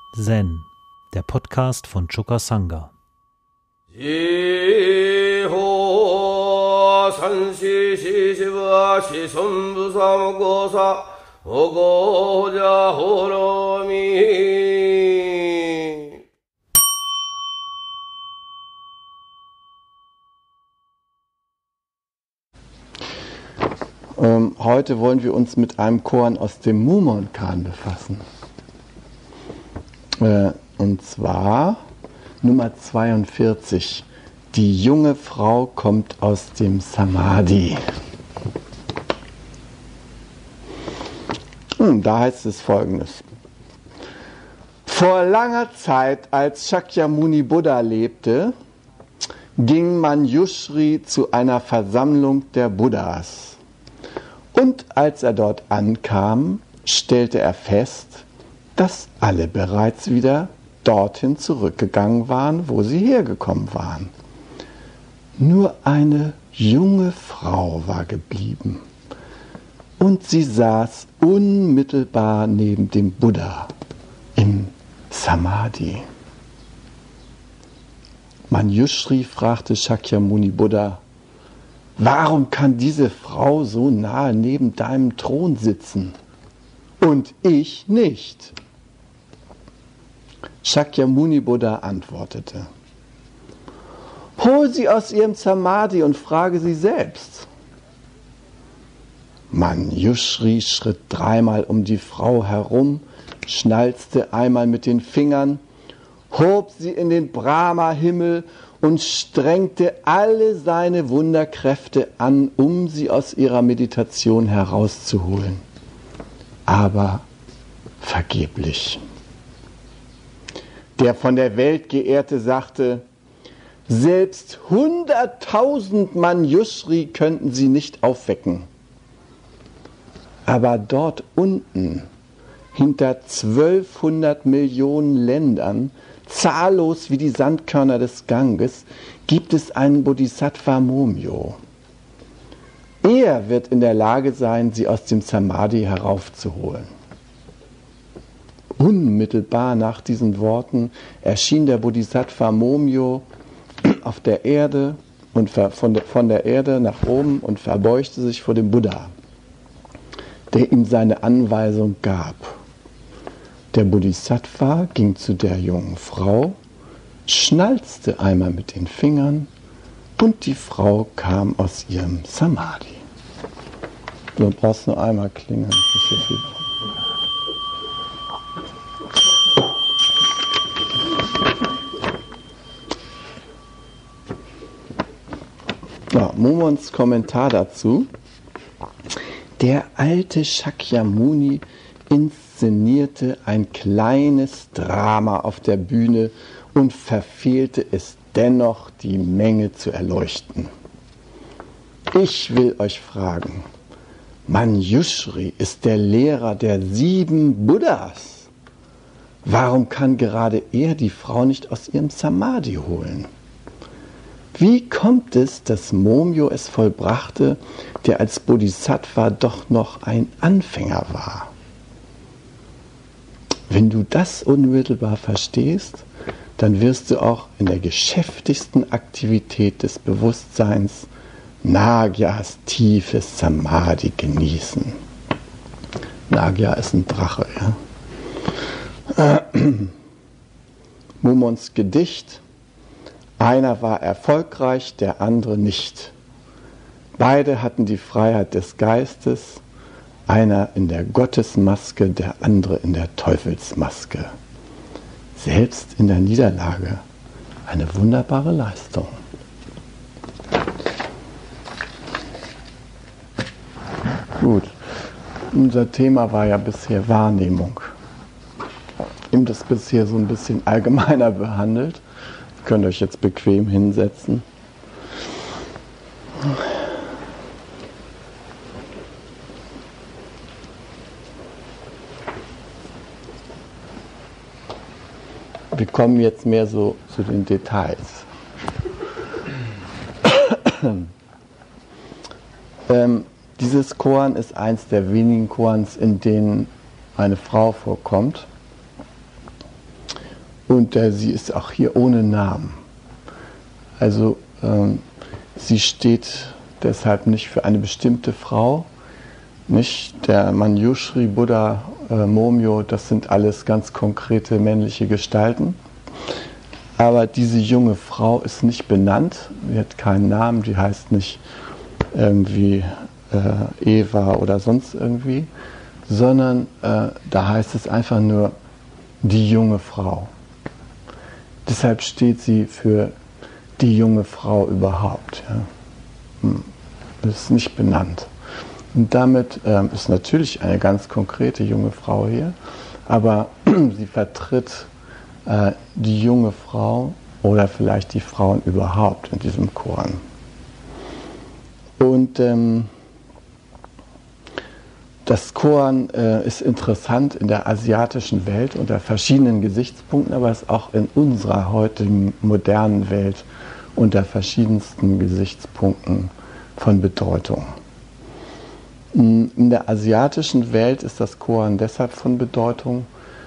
Zen, der Podcast von Choka Sangha. Heute wollen wir uns mit einem Koan aus dem Mumonkan befassen. Und zwar Nummer 42. Die junge Frau kommt aus dem Samadhi. Da heißt es Folgendes. Vor langer Zeit, als Shakyamuni Buddha lebte, ging Manjushri zu einer Versammlung der Buddhas. Und als er dort ankam, stellte er fest, dass alle bereits wieder dorthin zurückgegangen waren, wo sie hergekommen waren. Nur eine junge Frau war geblieben und sie saß unmittelbar neben dem Buddha im Samadhi. Manjushri fragte Shakyamuni Buddha: Warum kann diese Frau so nahe neben deinem Thron sitzen und ich nicht? Shakyamuni Buddha antwortete: Hol sie aus ihrem Samadhi und frage sie selbst. Manjushri schritt dreimal um die Frau herum, schnalzte einmal mit den Fingern, hob sie in den Brahma-Himmel und strengte alle seine Wunderkräfte an, um sie aus ihrer Meditation herauszuholen. Aber vergeblich. Der von der Welt Geehrte sagte: Selbst 100.000 Manjushri könnten sie nicht aufwecken. Aber dort unten, hinter 1200 Millionen Ländern, zahllos wie die Sandkörner des Ganges, gibt es einen Bodhisattva Momyo. Er wird in der Lage sein, sie aus dem Samadhi heraufzuholen. Unmittelbar nach diesen Worten erschien der Bodhisattva Momyo auf der Erde und von der Erde nach oben und verbeugte sich vor dem Buddha, der ihm seine Anweisung gab. Der Bodhisattva ging zu der jungen Frau, schnalzte einmal mit den Fingern und die Frau kam aus ihrem Samadhi. Du brauchst nur einmal klingeln. Nicht so viel. Ja, Momons Kommentar dazu. Der alte Shakyamuni inszenierte ein kleines Drama auf der Bühne und verfehlte es dennoch, die Menge zu erleuchten. Ich will euch fragen, Manjushri ist der Lehrer der 7 Buddhas. Warum kann gerade er die Frau nicht aus ihrem Samadhi holen? Wie kommt es, dass Momyo es vollbrachte, der als Bodhisattva doch noch ein Anfänger war? Wenn du das unmittelbar verstehst, dann wirst du auch in der geschäftigsten Aktivität des Bewusstseins Nagyas tiefes Samadhi genießen. Nagya ist ein Drache, ja? Momons Gedicht: Einer war erfolgreich, der andere nicht. Beide hatten die Freiheit des Geistes, einer in der Gottesmaske, der andere in der Teufelsmaske. Selbst in der Niederlage eine wunderbare Leistung. Gut, unser Thema war ja bisher Wahrnehmung. Ich habe das bisher so ein bisschen allgemeiner behandelt. Ihr könnt euch jetzt bequem hinsetzen. Wir kommen jetzt mehr so zu den Details. Dieses Koan ist eins der wenigen Koans, in denen eine Frau vorkommt. Und sie ist auch hier ohne Namen. Also sie steht deshalb nicht für eine bestimmte Frau, nicht der Manjushri, Buddha, Momyo, das sind alles ganz konkrete männliche Gestalten. Aber diese junge Frau ist nicht benannt, sie hat keinen Namen, die heißt nicht irgendwie Eva oder sonst irgendwie, sondern da heißt es einfach nur die junge Frau. Deshalb steht sie für die junge Frau überhaupt. Ja. Das ist nicht benannt. Und damit ist natürlich eine ganz konkrete junge Frau hier, aber sie vertritt die junge Frau oder vielleicht die Frauen überhaupt in diesem Koan. Und das Koan ist interessant in der asiatischen Welt unter verschiedenen Gesichtspunkten, aber ist auch in unserer heutigen modernen Welt unter verschiedensten Gesichtspunkten von Bedeutung. In der asiatischen Welt ist das Koan deshalb von Bedeutung,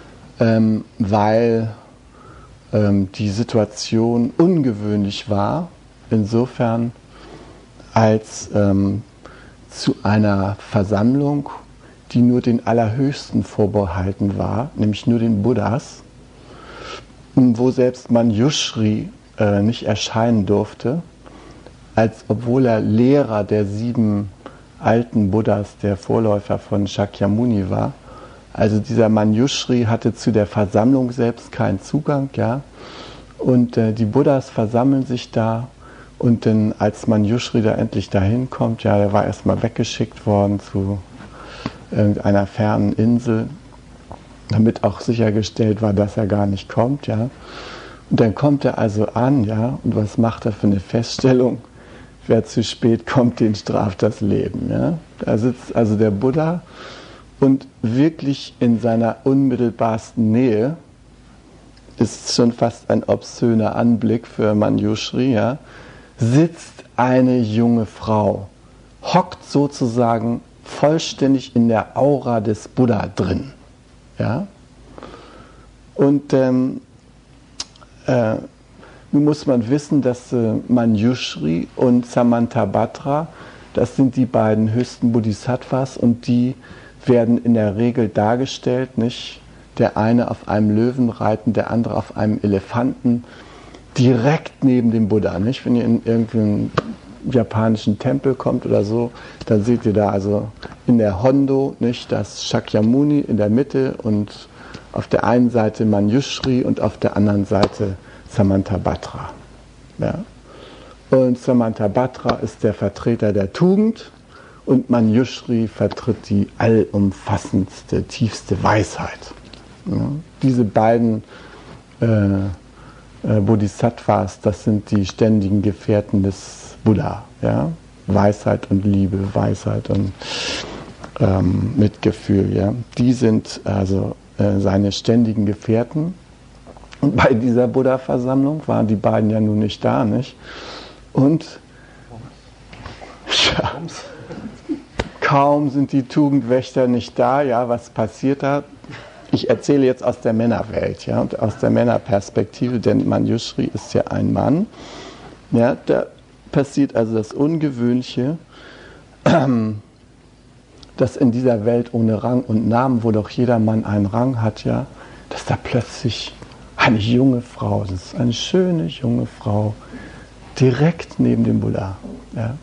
weil die Situation ungewöhnlich war, insofern als zu einer Versammlung, die nur den Allerhöchsten vorbehalten war, nämlich nur den Buddhas, wo selbst Manjushri nicht erscheinen durfte, als obwohl er Lehrer der 7 alten Buddhas, der Vorläufer von Shakyamuni war. Also dieser Manjushri hatte zu der Versammlung selbst keinen Zugang, ja. Und die Buddhas versammeln sich da und dann, als Manjushri da endlich dahin kommt, ja, der war erstmal weggeschickt worden zu irgendeiner fernen Insel, damit auch sichergestellt war, dass er gar nicht kommt, ja. Und dann kommt er also an, ja, und was macht er für eine Feststellung? Wer zu spät kommt, den straft das Leben. Ja? Da sitzt also der Buddha und wirklich in seiner unmittelbarsten Nähe, ist schon fast ein obszöner Anblick für Manjushri, ja, sitzt eine junge Frau, hockt sozusagen vollständig in der Aura des Buddha drin. Ja? Und nun muss man wissen, dass Manjushri und Samantabhadra, das sind die beiden höchsten Bodhisattvas und die werden in der Regel dargestellt, nicht? Der eine auf einem Löwen reiten, der andere auf einem Elefanten, direkt neben dem Buddha. Nicht? Wenn ihr in irgendeinen japanischen Tempel kommt oder so, dann seht ihr da also in der Hondo, nicht, das Shakyamuni in der Mitte und auf der einen Seite Manjushri und auf der anderen Seite Samantabhadra. Ja. Und Samantabhadra ist der Vertreter der Tugend und Manjushri vertritt die allumfassendste, tiefste Weisheit. Ja. Diese beiden Bodhisattvas, das sind die ständigen Gefährten des Buddha. Ja. Weisheit und Liebe, Weisheit und Mitgefühl. Ja. Die sind also seine ständigen Gefährten. Und bei dieser Buddha-Versammlung waren die beiden ja nun nicht da, nicht? Und ja, kaum sind die Tugendwächter nicht da, ja, was passiert da? Ich erzähle jetzt aus der Männerwelt, ja, und aus der Männerperspektive, denn Manjushri ist ja ein Mann. Ja, da passiert also das Ungewöhnliche, dass in dieser Welt ohne Rang und Namen, wo doch jeder Mann einen Rang hat, ja, dass da plötzlich eine junge Frau, das ist eine schöne junge Frau, direkt neben dem Buddha. Ja,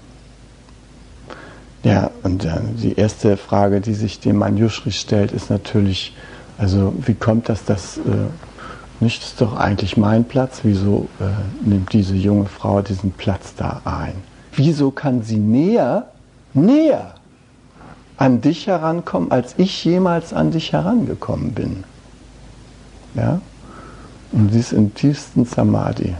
ja, und die erste Frage, die sich dem Manjushri stellt, ist natürlich, also wie kommt das, nicht, das ist doch eigentlich mein Platz, wieso nimmt diese junge Frau diesen Platz da ein? Wieso kann sie näher an dich herankommen, als ich jemals an dich herangekommen bin? Ja? Und sie ist im tiefsten Samadhi.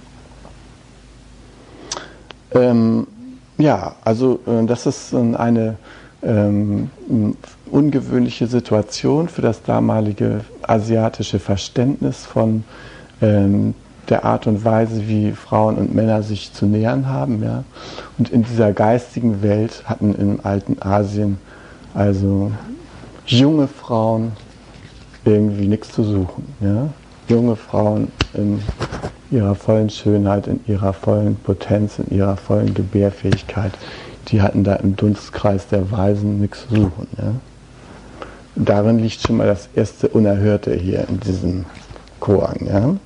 Ja, also das ist eine ungewöhnliche Situation für das damalige asiatische Verständnis von der Art und Weise, wie Frauen und Männer sich zu nähern haben. Ja? Und in dieser geistigen Welt hatten im alten Asien also junge Frauen irgendwie nichts zu suchen. Ja? junge Frauen in ihrer vollen Schönheit, in ihrer vollen Potenz, in ihrer vollen Gebärfähigkeit, die hatten da im Dunstkreis der Weisen nichts zu suchen. Ja? Darin liegt schon mal das erste Unerhörte hier in diesem Koan.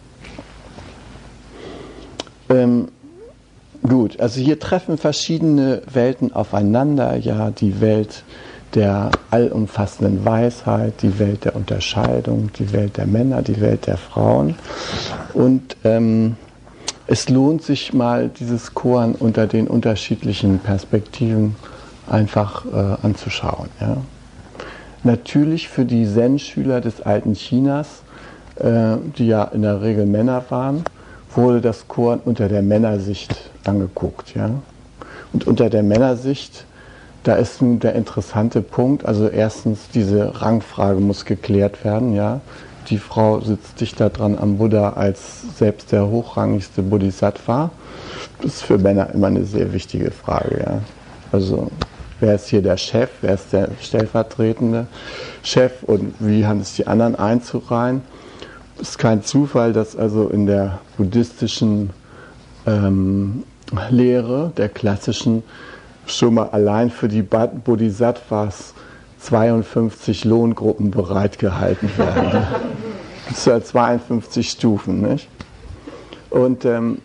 Ja? Gut, also hier treffen verschiedene Welten aufeinander, ja, die Welt der allumfassenden Weisheit, die Welt der Unterscheidung, die Welt der Männer, die Welt der Frauen. Und es lohnt sich mal, dieses Koan unter den unterschiedlichen Perspektiven einfach anzuschauen. Ja. Natürlich für die Zen-Schüler des alten Chinas, die ja in der Regel Männer waren, wurde das Koan unter der Männersicht angeguckt. Ja. Und unter der Männersicht, da ist nun der interessante Punkt, also erstens, diese Rangfrage muss geklärt werden. Ja. Die Frau sitzt dichter dran am Buddha als selbst der hochrangigste Bodhisattva. Das ist für Männer immer eine sehr wichtige Frage. Ja. Also wer ist hier der Chef, wer ist der stellvertretende Chef und wie haben es die anderen einzureihen? Es ist kein Zufall, dass also in der buddhistischen Lehre, der klassischen, schon mal allein für die Bodhisattvas 52 Lohngruppen bereitgehalten werden. Das sind 52 Stufen, nicht? Und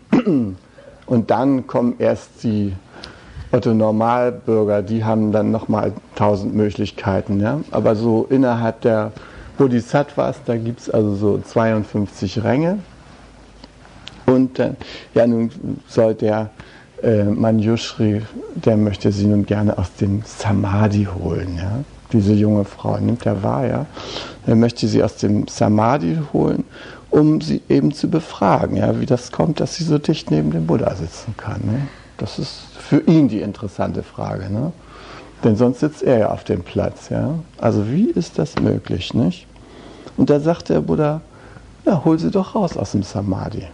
dann kommen erst die Otto-Normalbürger, die haben dann nochmal 1000 Möglichkeiten. Ja? Aber so innerhalb der Bodhisattvas, da gibt es also so 52 Ränge. Und ja, nun soll der Manjushri, der möchte sie nun gerne aus dem Samadhi holen. Ja? Diese junge Frau, nimmt er wahr, ja? Er möchte sie aus dem Samadhi holen, um sie eben zu befragen, ja? Wie das kommt, dass sie so dicht neben dem Buddha sitzen kann. Ne? Das ist für ihn die interessante Frage. Ne? Denn sonst sitzt er ja auf dem Platz. Ja? Also wie ist das möglich? Nicht? Und da sagt der Buddha, ja, hol sie doch raus aus dem Samadhi.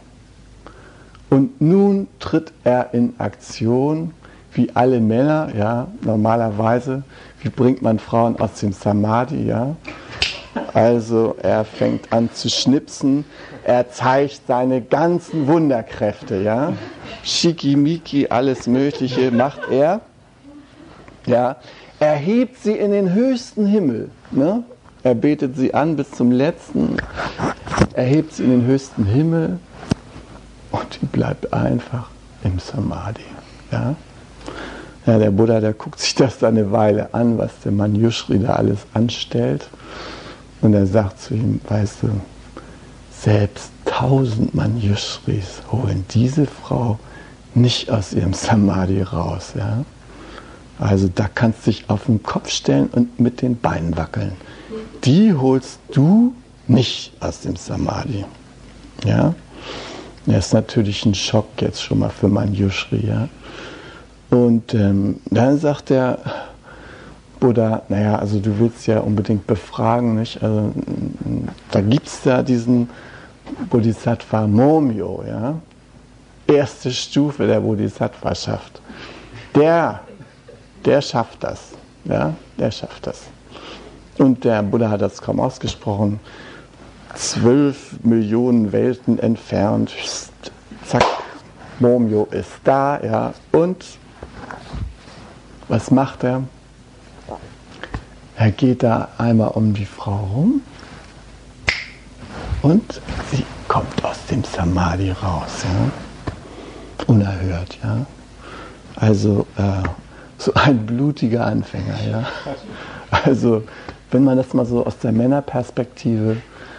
Und nun tritt er in Aktion, wie alle Männer, ja, normalerweise. Wie bringt man Frauen aus dem Samadhi, ja? Also er fängt an zu schnipsen, er zeigt seine ganzen Wunderkräfte, ja? Schickimicki, alles Mögliche macht er. Ja? Er hebt sie in den höchsten Himmel, ne? Er betet sie an bis zum letzten, er hebt sie in den höchsten Himmel. Und die bleibt einfach im Samadhi. Ja? Ja, der Buddha, der guckt sich das da eine Weile an, was der Manjushri da alles anstellt. Und er sagt zu ihm, weißt du, selbst 1000 Manjushris holen diese Frau nicht aus ihrem Samadhi raus. Ja? Also da kannst du dich auf den Kopf stellen und mit den Beinen wackeln. Die holst du nicht aus dem Samadhi. Ja? Das ist natürlich ein Schock jetzt schon mal für Manjushri. Ja? Und dann sagt der Buddha, naja, also du willst ja unbedingt befragen, nicht? Also, da gibt es ja diesen Bodhisattva Momyo, ja? Erste Stufe der Bodhisattvaschaft. Der schafft das. Ja? Der schafft das. Und der Buddha hat das kaum ausgesprochen. 12 Millionen Welten entfernt, zack, Momyo ist da, ja, und was macht er? Er geht da einmal um die Frau rum und sie kommt aus dem Samadhi raus, ja, unerhört, ja, also so ein blutiger Anfänger, ja, also wenn man das mal so aus der Männerperspektive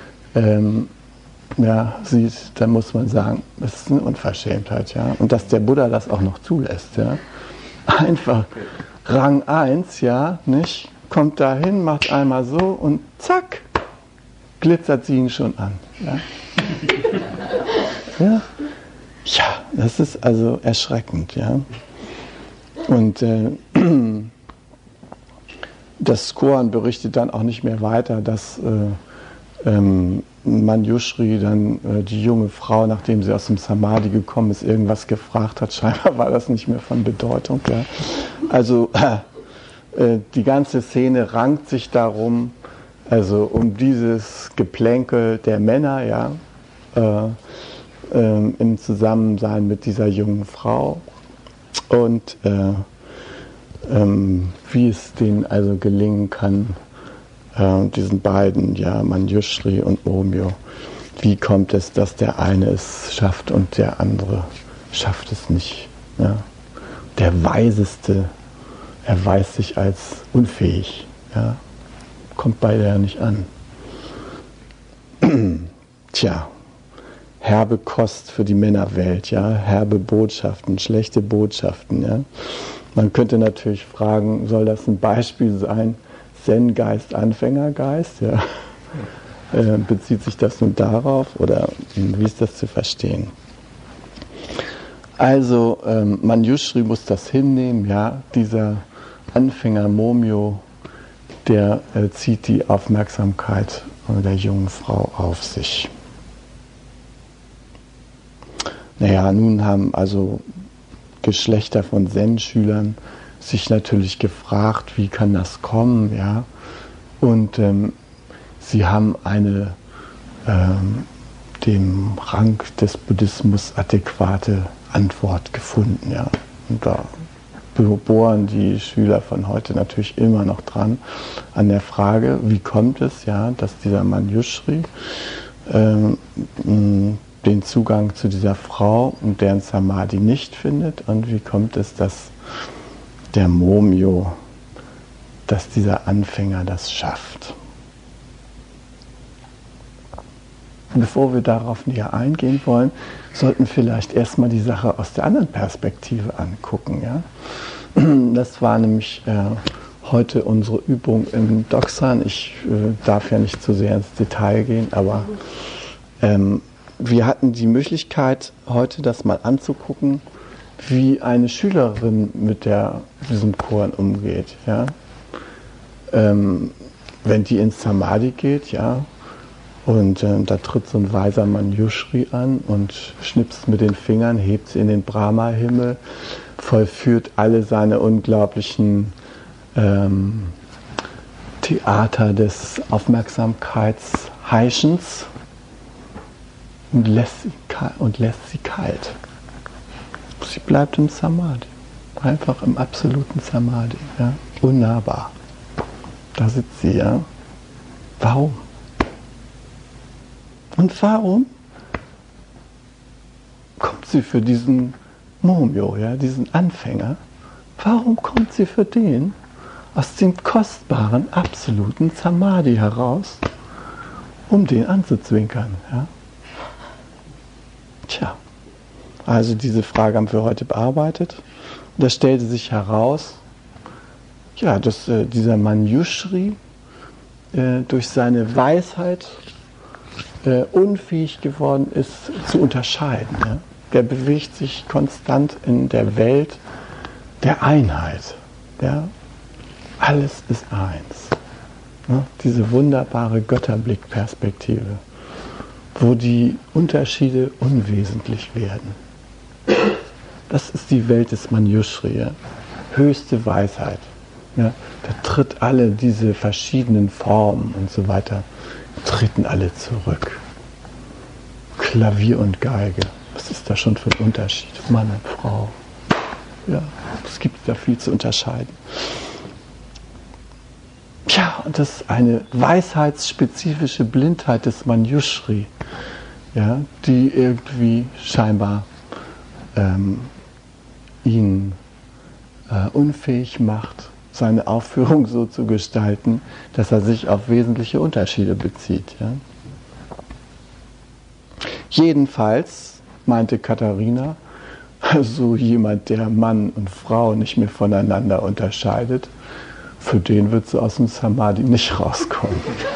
ja, sieht, dann muss man sagen, das ist eine Unverschämtheit, ja. Und dass der Buddha das auch noch zulässt, ja. Einfach Rang 1, ja, nicht? Kommt da hin, macht einmal so und zack, glitzert sie ihn schon an. Ja, ja? Ja, das ist also erschreckend, ja. Und das Koan berichtet dann auch nicht mehr weiter, dass Manjushri dann die junge Frau, nachdem sie aus dem Samadhi gekommen ist, irgendwas gefragt hat. Scheinbar war das nicht mehr von Bedeutung. Ja. Also die ganze Szene rankt sich darum, also um dieses Geplänkel der Männer, ja, im Zusammensein mit dieser jungen Frau und wie es denen also gelingen kann, diesen beiden, ja, Manjushri und Momyo, wie kommt es, dass der eine es schafft und der andere schafft es nicht. Ja? Der Weiseste erweist sich als unfähig. Ja? Kommt beide ja nicht an. Tja, herbe Kost für die Männerwelt, ja, herbe Botschaften, schlechte Botschaften, ja. Man könnte natürlich fragen, soll das ein Beispiel sein, Zen-Geist, Anfängergeist, ja? Bezieht sich das nun darauf oder wie ist das zu verstehen? Also Manjushri muss das hinnehmen, ja, dieser Anfänger Momyo, der zieht die Aufmerksamkeit der jungen Frau auf sich. Naja, nun haben also Geschlechter von Zen-Schülern sich natürlich gefragt, wie kann das kommen, ja? Und sie haben eine dem Rang des Buddhismus adäquate Antwort gefunden, ja? Und da bohren die Schüler von heute natürlich immer noch dran an der Frage, wie kommt es, ja, dass dieser Manjushri den Zugang zu dieser Frau und deren Samadhi nicht findet und wie kommt es, dass der Momyo, dass dieser Anfänger das schafft. Und bevor wir darauf näher eingehen wollen, sollten wir vielleicht erstmal die Sache aus der anderen Perspektive angucken. Ja? Das war nämlich heute unsere Übung im Doksan. Ich darf ja nicht zu sehr ins Detail gehen, aber wir hatten die Möglichkeit, heute das mal anzugucken, wie eine Schülerin mit diesem Koan umgeht. Ja? Wenn die ins Samadhi geht, ja, und da tritt so ein weiser Manjushri an und schnipst mit den Fingern, hebt sie in den Brahma-Himmel, vollführt alle seine unglaublichen Theater des Aufmerksamkeitsheischens und lässt sie kalt. Sie bleibt im Samadhi, einfach im absoluten Samadhi, ja? Unnahbar. Da sitzt sie, ja. Warum? Und warum kommt sie für diesen Momyo, ja, diesen Anfänger, warum kommt sie für den aus dem kostbaren, absoluten Samadhi heraus, um den anzuzwinkern? Ja? Tja, also diese Frage haben wir heute bearbeitet. Und da stellte sich heraus, ja, dass dieser Manjushri durch seine Weisheit unfähig geworden ist zu unterscheiden. Ja? Der bewegt sich konstant in der Welt der Einheit. Ja? Alles ist eins. Ja? Diese wunderbare Götterblickperspektive, wo die Unterschiede unwesentlich werden. Das ist die Welt des Manjushri, ja? Höchste Weisheit. Ja? Da tritt alle diese verschiedenen Formen und so weiter, treten alle zurück. Klavier und Geige, was ist da schon für ein Unterschied? Mann und Frau. Ja, es gibt da viel zu unterscheiden. Ja, und das ist eine weisheitsspezifische Blindheit des Manjushri, ja, die irgendwie scheinbar ihn unfähig macht, seine Aufführung so zu gestalten, dass er sich auf wesentliche Unterschiede bezieht. Ja. Jedenfalls, meinte Katharina, so jemand, der Mann und Frau nicht mehr voneinander unterscheidet, für den wird sie aus dem Samadhi nicht rauskommen.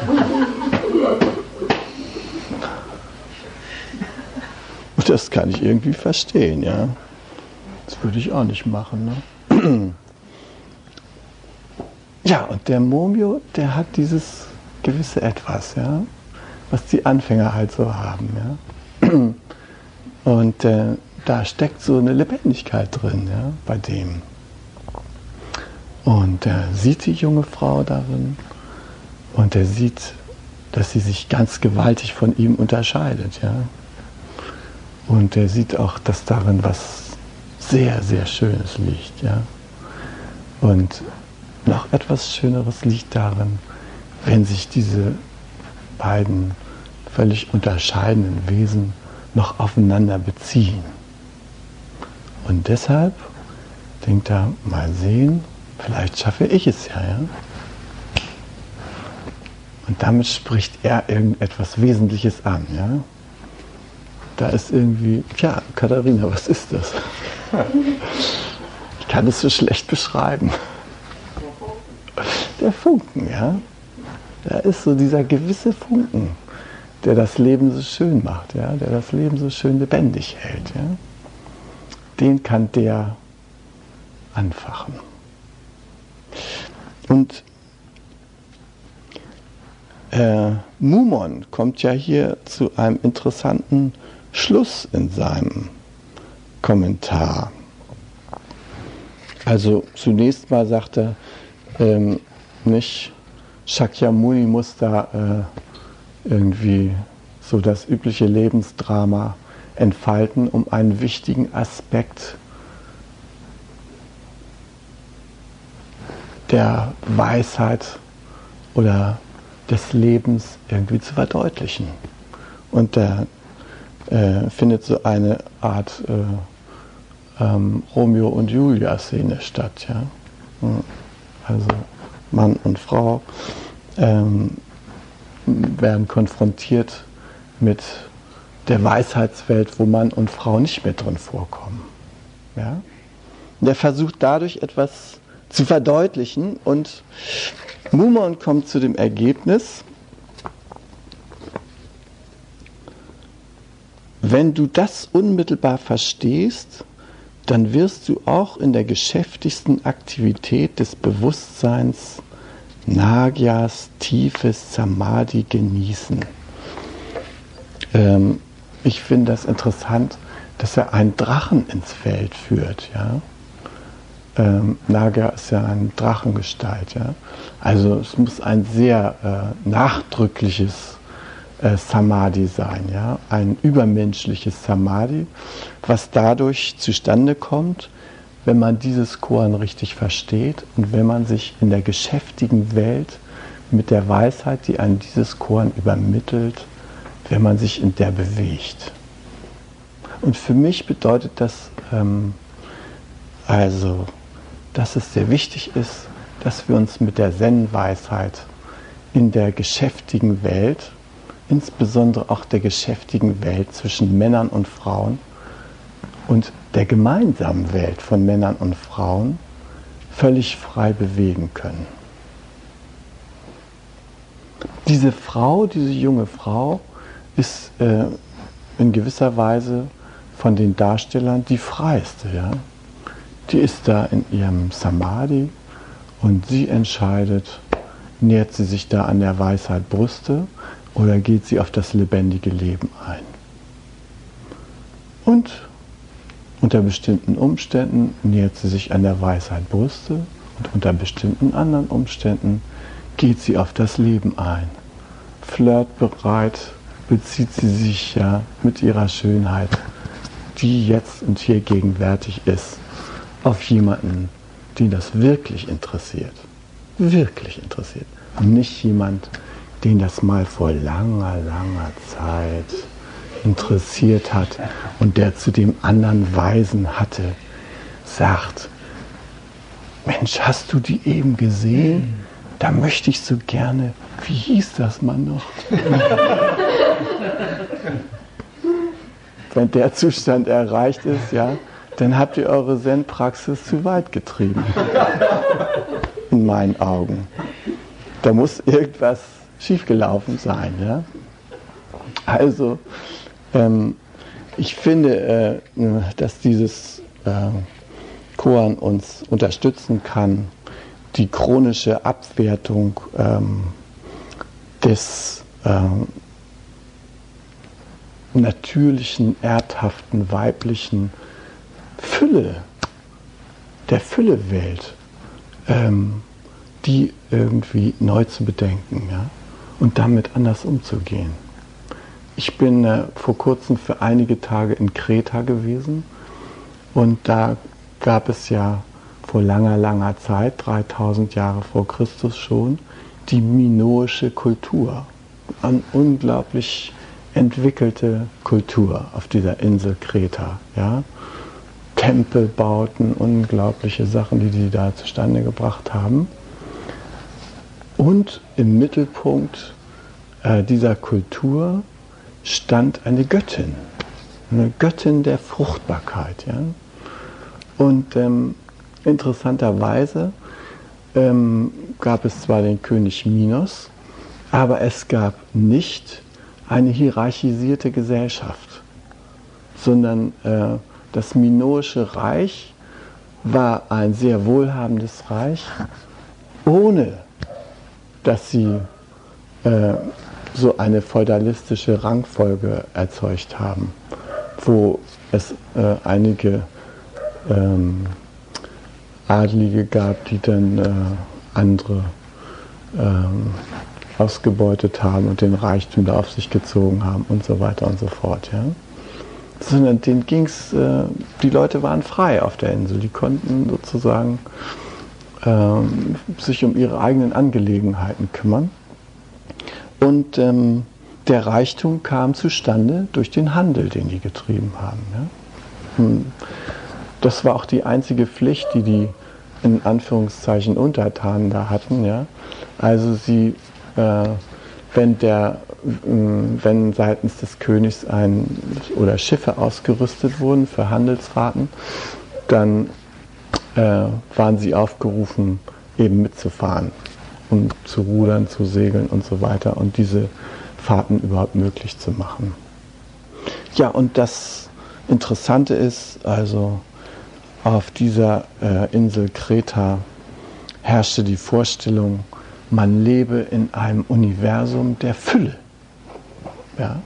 Und das kann ich irgendwie verstehen, ja. Das würde ich auch nicht machen, ne? Ja, und der Momyo, der hat dieses gewisse Etwas, ja, was die Anfänger halt so haben, ja. Und da steckt so eine Lebendigkeit drin, ja, bei dem. Und er sieht die junge Frau darin und er sieht, dass sie sich ganz gewaltig von ihm unterscheidet, ja. Und er sieht auch, dass darin was sehr, sehr Schönes liegt. Ja? Und noch etwas Schöneres liegt darin, wenn sich diese beiden völlig unterscheidenden Wesen noch aufeinander beziehen. Und deshalb denkt er, mal sehen, vielleicht schaffe ich es ja. Und damit spricht er irgendetwas Wesentliches an. Ja? Da ist irgendwie, ja, Katharina, was ist das? Ich kann es so schlecht beschreiben. Der Funken, ja. Da ist so dieser gewisse Funken, der das Leben so schön macht, ja, der das Leben so schön lebendig hält. Ja. Den kann der anfachen. Und Mumon kommt ja hier zu einem interessanten Schluss in seinem Kommentar. Also zunächst mal sagt er, nicht Shakyamuni muss da irgendwie so das übliche Lebensdrama entfalten, um einen wichtigen Aspekt der Weisheit oder des Lebens irgendwie zu verdeutlichen. Und der findet so eine Art Romeo und Julia Szene statt. Ja? Also Mann und Frau werden konfrontiert mit der Weisheitswelt, wo Mann und Frau nicht mehr drin vorkommen. Ja? Der versucht dadurch etwas zu verdeutlichen und Mumon kommt zu dem Ergebnis, wenn du das unmittelbar verstehst, dann wirst du auch in der geschäftigsten Aktivität des Bewusstseins Nagyas tiefes Samadhi genießen. Ich finde das interessant, dass er einen Drachen ins Feld führt. Ja? Nagya ist ja eine Drachengestalt. Ja? Also es muss ein sehr nachdrückliches Samadhi sein, ja? Ein übermenschliches Samadhi, was dadurch zustande kommt, wenn man dieses Koan richtig versteht und wenn man sich in der geschäftigen Welt mit der Weisheit, die einem dieses Koan übermittelt, wenn man sich in der bewegt. Und für mich bedeutet das dass es sehr wichtig ist, dass wir uns mit der Zen-Weisheit in der geschäftigen Welt, insbesondere auch der geschäftigen Welt zwischen Männern und Frauen und der gemeinsamen Welt von Männern und Frauen völlig frei bewegen können. Diese Frau, diese junge Frau, ist in gewisser Weise von den Darstellern die freiste. Ja? Die ist da in ihrem Samadhi und sie entscheidet, nähert sie sich da an der Weisheit Brüste oder geht sie auf das lebendige Leben ein. Und unter bestimmten Umständen nähert sie sich an der Weisheit Brüste und unter bestimmten anderen Umständen geht sie auf das Leben ein. Flirtbereit bezieht sie sich ja mit ihrer Schönheit, die jetzt und hier gegenwärtig ist, auf jemanden, den das wirklich interessiert. Wirklich interessiert. Und nicht jemand, den das mal vor langer, langer Zeit interessiert hat und der zu dem anderen Weisen hatte, sagt, Mensch, hast du die eben gesehen? Da möchte ich so gerne, wie hieß das Mann noch? Wenn der Zustand erreicht ist, ja, dann habt ihr eure Zen-Praxis zu weit getrieben. In meinen Augen. Da muss irgendwas schiefgelaufen sein. Ja? Also, ich finde, dass dieses Koan uns unterstützen kann, die chronische Abwertung des natürlichen, erdhaften, weiblichen Fülle, der Füllewelt, die irgendwie neu zu bedenken, ja? Und damit anders umzugehen. Ich bin vor kurzem für einige Tage in Kreta gewesen und da gab es ja vor langer, langer Zeit, 3000 Jahre vor Christus schon, die minoische Kultur. Eine unglaublich entwickelte Kultur auf dieser Insel Kreta. Ja? Tempelbauten, unglaubliche Sachen, die da zustande gebracht haben. Und im Mittelpunkt dieser Kultur stand eine Göttin der Fruchtbarkeit. Ja? Und interessanterweise gab es zwar den König Minos, aber es gab nicht eine hierarchisierte Gesellschaft, sondern das minoische Reich war ein sehr wohlhabendes Reich, ohne dass sie so eine feudalistische Rangfolge erzeugt haben, wo es einige Adlige gab, die dann andere ausgebeutet haben und den Reichtum da auf sich gezogen haben und so weiter und so fort. Ja? Sondern denen ging's, die Leute waren frei auf der Insel, die konnten sozusagen sich um ihre eigenen Angelegenheiten kümmern. Und der Reichtum kam zustande durch den Handel, den die getrieben haben. Ja? Das war auch die einzige Pflicht, die die in Anführungszeichen Untertanen da hatten. Ja? Also sie, wenn seitens des Königs oder Schiffe ausgerüstet wurden für Handelsfahrten, dann waren sie aufgerufen, eben mitzufahren, um zu rudern, zu segeln und so weiter und diese Fahrten überhaupt möglich zu machen. Ja, und das Interessante ist, also auf dieser Insel Kreta herrschte die Vorstellung, man lebe in einem Universum der Fülle. Ja?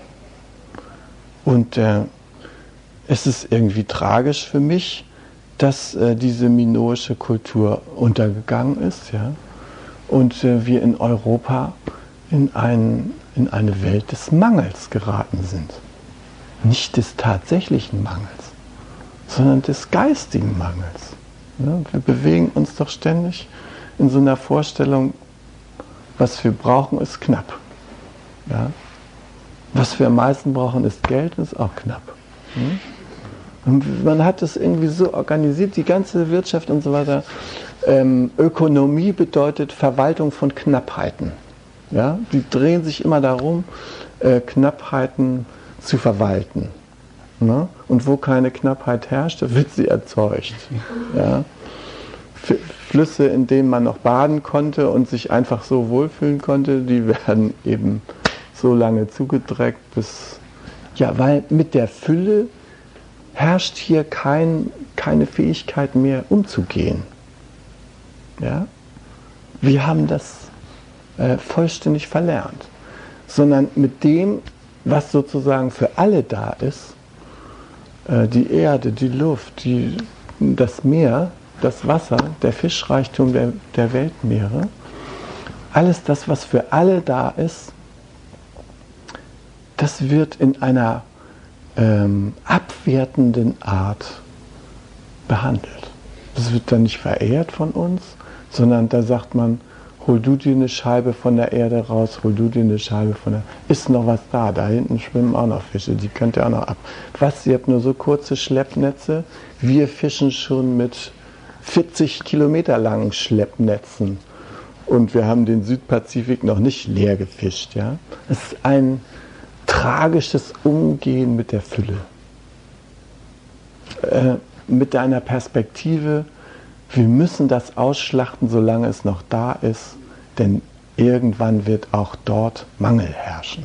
Und es ist irgendwie tragisch für mich, dass diese minoische Kultur untergegangen ist, ja? Und wir in Europa in eine Welt des Mangels geraten sind. Nicht des tatsächlichen Mangels, sondern des geistigen Mangels. Ja? Wir bewegen uns doch ständig in so einer Vorstellung, was wir brauchen, ist knapp. Ja? Was wir am meisten brauchen, ist Geld, ist auch knapp. Hm? Und man hat es irgendwie so organisiert, die ganze Wirtschaft und so weiter. Ökonomie bedeutet Verwaltung von Knappheiten. Ja? Die drehen sich immer darum, Knappheiten zu verwalten. Ne? Und wo keine Knappheit herrscht, wird sie erzeugt. Ja? Flüsse, in denen man noch baden konnte und sich einfach so wohlfühlen konnte, die werden eben so lange zugedreckt, weil mit der Fülle herrscht hier keine Fähigkeit mehr umzugehen. Ja? Wir haben das vollständig verlernt, sondern mit dem, was sozusagen für alle da ist, die Erde, die Luft, das Meer, das Wasser, der Fischreichtum der Weltmeere, alles das, was für alle da ist, das wird in einer abwertenden Art behandelt. Das wird dann nicht verehrt von uns, sondern da sagt man, hol du dir eine Scheibe von der Erde raus, hol du dir eine Scheibe von der... Ist noch was da? Da hinten schwimmen auch noch Fische, die könnt ihr auch noch ab. Was, ihr habt nur so kurze Schleppnetze? Wir fischen schon mit 40 Kilometer langen Schleppnetzen und wir haben den Südpazifik noch nicht leer gefischt. Ja? Es ist ein tragisches Umgehen mit der Fülle. Mit einer Perspektive, wir müssen das ausschlachten, solange es noch da ist, denn irgendwann wird auch dort Mangel herrschen.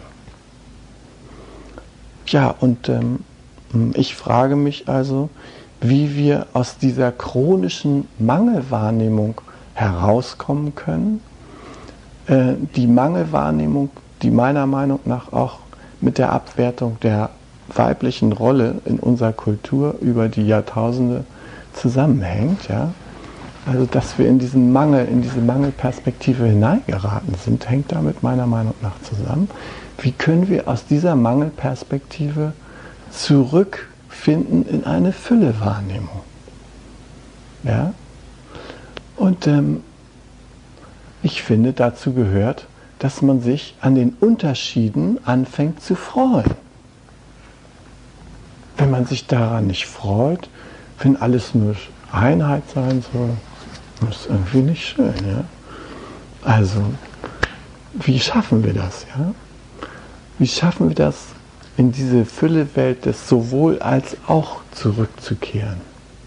Ja, und ich frage mich also, wie wir aus dieser chronischen Mangelwahrnehmung herauskommen können. Die Mangelwahrnehmung, die meiner Meinung nach auch mit der Abwertung der weiblichen Rolle in unserer Kultur über die Jahrtausende zusammenhängt. Ja? Also, dass wir in diesen Mangel, in diese Mangelperspektive hineingeraten sind, hängt damit meiner Meinung nach zusammen. Wie können wir aus dieser Mangelperspektive zurückfinden in eine Füllewahrnehmung? Ja? Und ich finde, dazu gehört, dass man sich an den Unterschieden anfängt zu freuen. Wenn man sich daran nicht freut, wenn alles nur Einheit sein soll, das ist irgendwie nicht schön. Ja? Also, wie schaffen wir das? Ja? Wie schaffen wir das, in diese Füllewelt des Sowohl als auch zurückzukehren?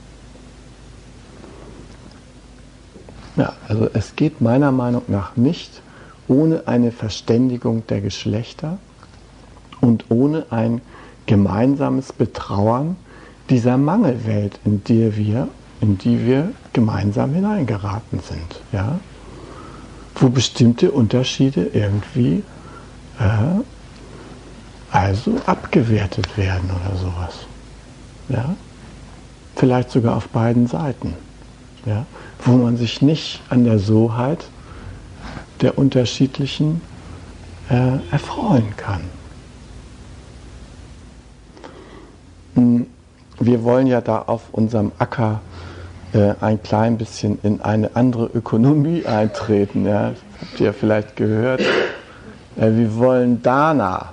Ja, also es geht meiner Meinung nach nicht ohne eine Verständigung der Geschlechter und ohne ein gemeinsames Betrauern dieser Mangelwelt, in die wir gemeinsam hineingeraten sind, ja? Wo bestimmte Unterschiede irgendwie also abgewertet werden oder sowas. Ja? Vielleicht sogar auf beiden Seiten. Ja? Wo man sich nicht an der Soheit der Unterschiedlichen erfreuen kann. Wir wollen ja da auf unserem Acker ein klein bisschen in eine andere Ökonomie eintreten. Ja? Das habt ihr vielleicht gehört. Wir wollen Dana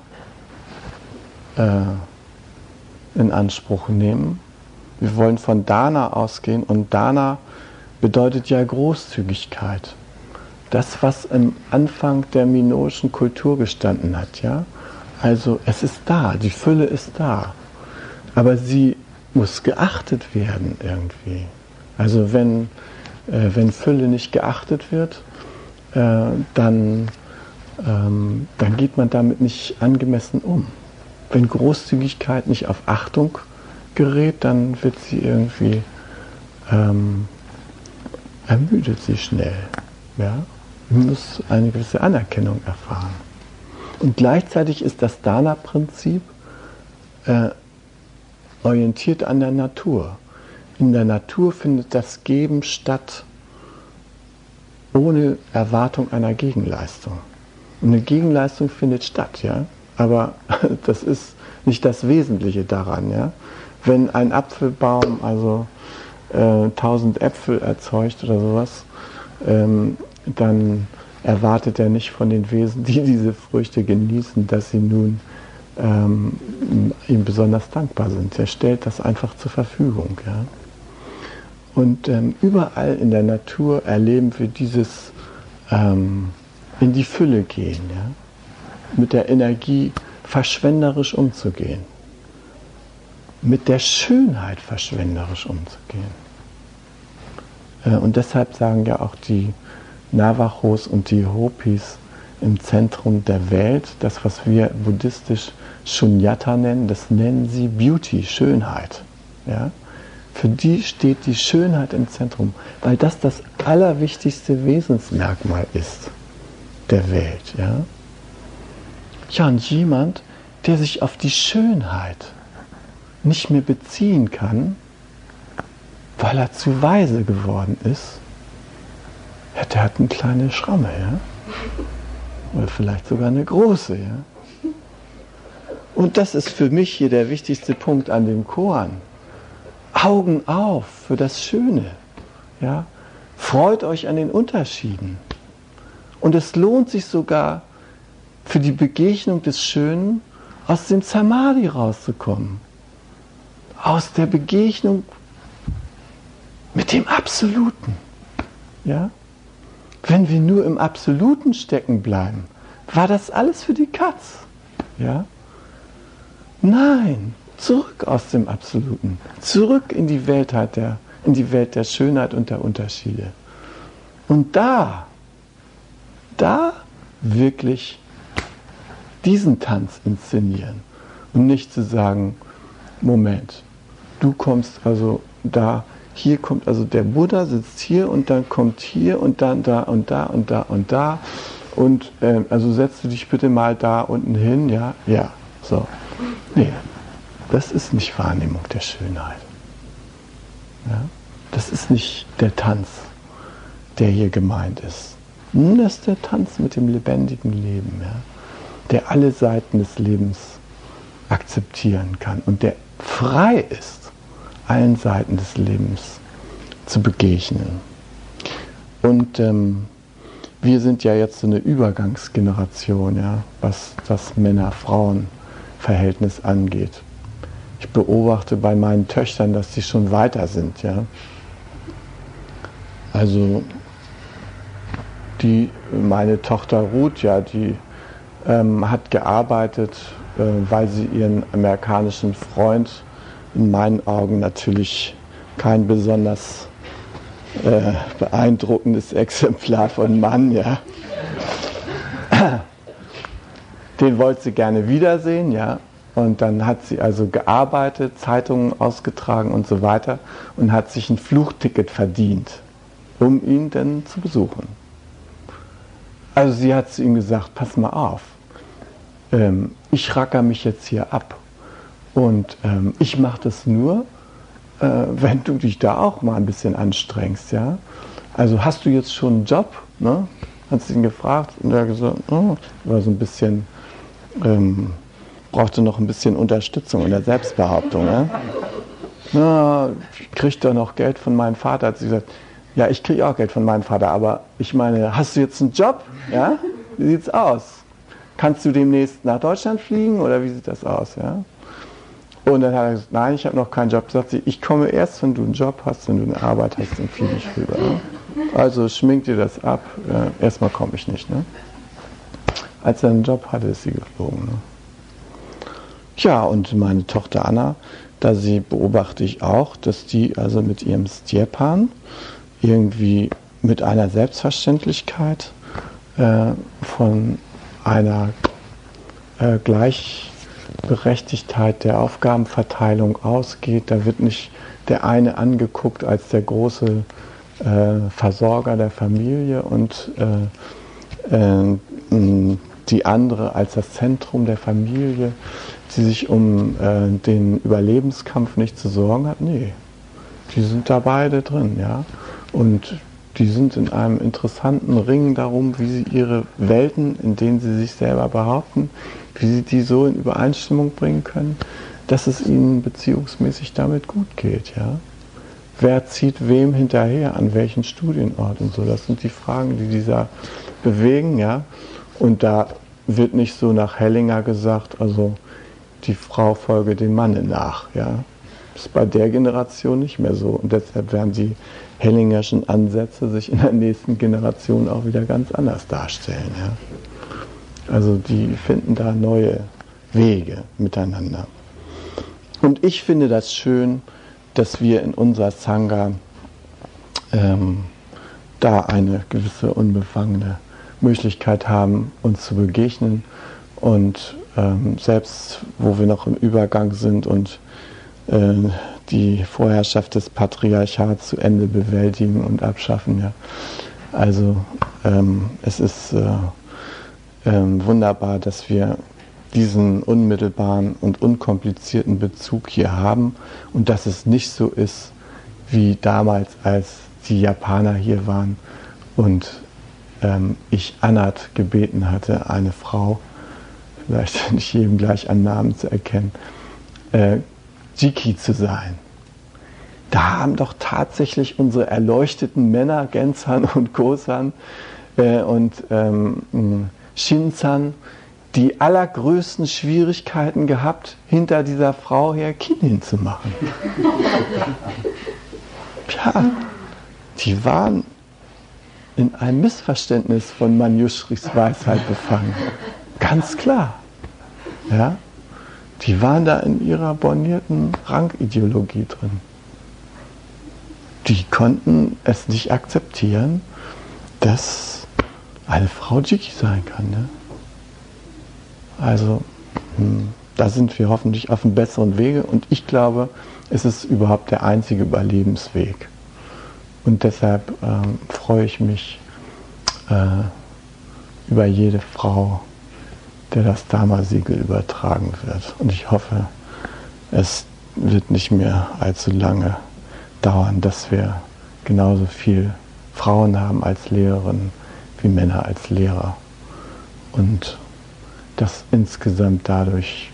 in Anspruch nehmen. Wir wollen von Dana ausgehen und Dana bedeutet ja Großzügigkeit. Das, was am Anfang der minoischen Kultur gestanden hat. Ja? Also es ist da, die Fülle ist da. Aber sie muss geachtet werden irgendwie. Also wenn Fülle nicht geachtet wird, dann geht man damit nicht angemessen um. Wenn Großzügigkeit nicht auf Achtung gerät, dann wird sie irgendwie, ermüdet sie schnell. Ja? Man muss eine gewisse Anerkennung erfahren. Und gleichzeitig ist das Dana-Prinzip orientiert an der Natur. In der Natur findet das Geben statt ohne Erwartung einer Gegenleistung. Und eine Gegenleistung findet statt, ja, aber das ist nicht das Wesentliche daran, ja. Wenn ein Apfelbaum also 1000 Äpfel erzeugt oder sowas, dann erwartet er nicht von den Wesen, die diese Früchte genießen, dass sie nun ihm besonders dankbar sind. Er stellt das einfach zur Verfügung. Ja? Und überall in der Natur erleben wir dieses in die Fülle gehen, ja? Mit der Energie verschwenderisch umzugehen, mit der Schönheit verschwenderisch umzugehen. Und deshalb sagen ja auch die Navajos und die Hopis im Zentrum der Welt, das, was wir buddhistisch Shunyata nennen, das nennen sie Beauty, Schönheit. Ja? Für die steht die Schönheit im Zentrum, weil das das allerwichtigste Wesensmerkmal ist der Welt. Ja? Ja, und jemand, der sich auf die Schönheit nicht mehr beziehen kann, weil er zu weise geworden ist, ja, der hat eine kleine Schramme, ja? Oder vielleicht sogar eine große. Ja? Und das ist für mich hier der wichtigste Punkt an dem Koan. Augen auf für das Schöne. Ja? Freut euch an den Unterschieden. Und es lohnt sich sogar für die Begegnung des Schönen aus dem Samadhi rauszukommen. Aus der Begegnung mit dem Absoluten. Ja? Wenn wir nur im Absoluten stecken bleiben, war das alles für die Katz. Ja? Nein, zurück aus dem Absoluten. Zurück in die Welt der Schönheit und der Unterschiede. Und da wirklich diesen Tanz inszenieren. Und nicht zu sagen, Moment, du kommst also da, hier kommt also der Buddha, sitzt hier und dann kommt hier und dann da und da und da und da. Und also setzt du dich bitte mal da unten hin, ja, so. Nee, das ist nicht Wahrnehmung der Schönheit. Ja? Das ist nicht der Tanz der hier gemeint ist. Das ist der Tanz mit dem lebendigen Leben, ja, der alle Seiten des Lebens akzeptieren kann und der frei ist, allen Seiten des Lebens zu begegnen. Und wir sind ja jetzt so eine Übergangsgeneration, ja, was das Männer-Frauen-Verhältnis angeht. Ich beobachte bei meinen Töchtern, dass sie schon weiter sind, ja. Also meine Tochter Ruth, ja, die hat gearbeitet, weil sie ihren amerikanischen Freund, in meinen Augen natürlich kein besonders beeindruckendes Exemplar von Mann, ja. Den wollte sie gerne wiedersehen, ja. Und dann hat sie also gearbeitet, Zeitungen ausgetragen und so weiter und hat sich ein Flugticket verdient, um ihn dann zu besuchen. Also sie hat zu ihm gesagt, pass mal auf, ich racker mich jetzt hier ab und ich mache das nur, wenn du dich da auch mal ein bisschen anstrengst, ja. Also hast du jetzt schon einen Job, ne? Hat sie ihn gefragt und er hat gesagt, oh, war so ein bisschen, brauchte noch ein bisschen Unterstützung in der Selbstbehauptung, ja. Na, ich kriege doch noch Geld von meinem Vater, hat sie gesagt. Ja, ich kriege auch Geld von meinem Vater, aber ich meine, hast du jetzt einen Job? Ja? Wie sieht's aus? Kannst du demnächst nach Deutschland fliegen oder wie sieht das aus? Ja? Und dann hat er gesagt, nein, ich habe noch keinen Job. Sagt sie, ich komme erst, wenn du einen Job hast, wenn du eine Arbeit hast, dann fliege ich rüber. Ne? Also schmink dir das ab. Erstmal komme ich nicht. Ne? Als er einen Job hatte, ist sie geflogen. Ne? Ja, und meine Tochter Anna, da sie beobachte ich auch, dass die also mit ihrem Stjepan irgendwie mit einer Selbstverständlichkeit von einer Gleichberechtigtheit der Aufgabenverteilung ausgeht. Da wird nicht der eine angeguckt als der große Versorger der Familie und die andere als das Zentrum der Familie, die sich um den Überlebenskampf nicht zu sorgen hat. Nee, die sind da beide drin, ja. Und die sind in einem interessanten Ring darum, wie sie ihre Welten, in denen sie sich selber behaupten, wie sie die so in Übereinstimmung bringen können, dass es ihnen beziehungsmäßig damit gut geht, ja. Wer zieht wem hinterher, an welchen Studienort und so, das sind die Fragen, die da bewegen, ja. Und da wird nicht so nach Hellinger gesagt, also die Frau folge dem Manne nach, ja. Das ist bei der Generation nicht mehr so. Und deshalb werden die Hellingerschen Ansätze sich in der nächsten Generation auch wieder ganz anders darstellen. Ja. Also die finden da neue Wege miteinander. Und ich finde das schön, dass wir in unserer Sangha da eine gewisse unbefangene Möglichkeit haben, uns zu begegnen. Und selbst wo wir noch im Übergang sind und die Vorherrschaft des Patriarchats zu Ende bewältigen und abschaffen. Ja. Also es ist wunderbar, dass wir diesen unmittelbaren und unkomplizierten Bezug hier haben und dass es nicht so ist wie damals, als die Japaner hier waren und ich Anat gebeten hatte, eine Frau, vielleicht nicht jedem gleich an Namen zu erkennen, Jiki zu sein. Da haben doch tatsächlich unsere erleuchteten Männer, Genzan und Kosan und Shinzan, die allergrößten Schwierigkeiten gehabt, hinter dieser Frau her Kinin zu machen. Ja, die waren in einem Missverständnis von Manjushris Weisheit befangen. Ganz klar. Ja? Die waren da in ihrer bornierten Rangideologie drin. Die konnten es nicht akzeptieren, dass eine Frau Jiki sein kann. Ne? Also, da sind wir hoffentlich auf einem besseren Wege und ich glaube, es ist überhaupt der einzige Überlebensweg. Und deshalb freue ich mich über jede Frau, der das Dharma-Siegel übertragen wird. Und ich hoffe, es wird nicht mehr allzu lange dauern, dass wir genauso viel Frauen haben als Lehrerin wie Männer als Lehrer. Und dass insgesamt dadurch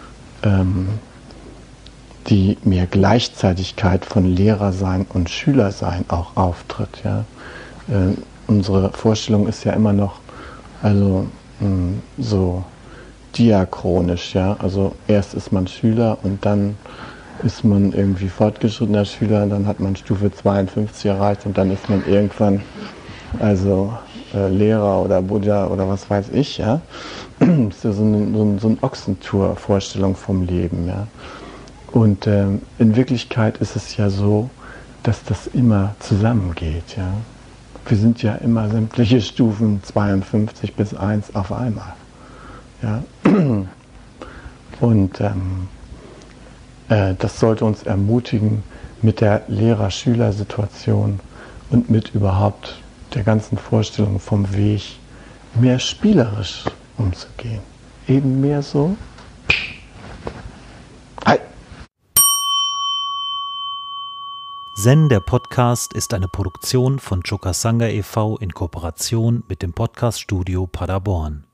die mehr Gleichzeitigkeit von Lehrersein und Schülersein auch auftritt. Ja? Unsere Vorstellung ist ja immer noch so diachronisch. Ja? Also erst ist man Schüler und dann ist man irgendwie fortgeschrittener Schüler, dann hat man Stufe 52 erreicht und dann ist man irgendwann Lehrer oder Buddha oder was weiß ich. Ja? Das ist ja so eine Ochsentour-Vorstellung vom Leben. Ja? Und in Wirklichkeit ist es ja so, dass das immer zusammengeht. Ja? Wir sind ja immer sämtliche Stufen 52 bis 1 auf einmal. Ja? Und das sollte uns ermutigen, mit der Lehrer-Schüler-Situation und mit überhaupt der ganzen Vorstellung vom Weg mehr spielerisch umzugehen. Eben mehr so. Zen, der Podcast, ist eine Produktion von Chokasanga e.V. in Kooperation mit dem Podcast-Studio Paderborn.